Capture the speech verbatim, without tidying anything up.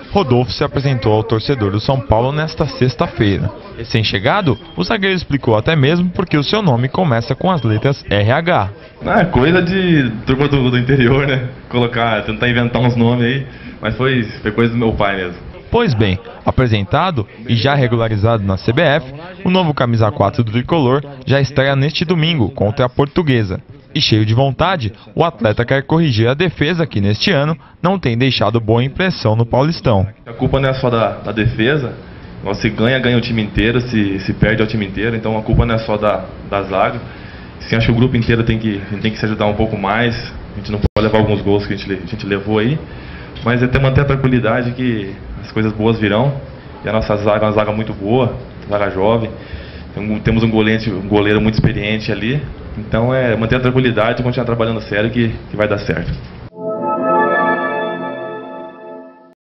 Rodolfo se apresentou ao torcedor do São Paulo nesta sexta-feira. Recém-chegado, o zagueiro explicou até mesmo porque o seu nome começa com as letras R H. Ah, coisa de turma do, do interior, né? Colocar, tentar inventar uns nomes aí, mas foi, foi coisa do meu pai mesmo. Pois bem, apresentado e já regularizado na C B F, o novo camisa quatro do tricolor já estreia neste domingo contra a Portuguesa. E cheio de vontade, o atleta quer corrigir a defesa que neste ano não tem deixado boa impressão no Paulistão. A culpa não é só da, da defesa, se ganha, ganha o time inteiro, se, se perde é o time inteiro, então a culpa não é só da, da zaga. Sim, acho que o grupo inteiro tem que, tem que se ajudar um pouco mais, a gente não pode levar alguns gols que a gente, a gente levou aí, mas é ter, manter a tranquilidade que as coisas boas virão, e a nossa zaga é uma zaga muito boa, zaga jovem, temos um goleiro, um goleiro muito experiente ali, então é manter a tranquilidade e continuar trabalhando sério que, que vai dar certo.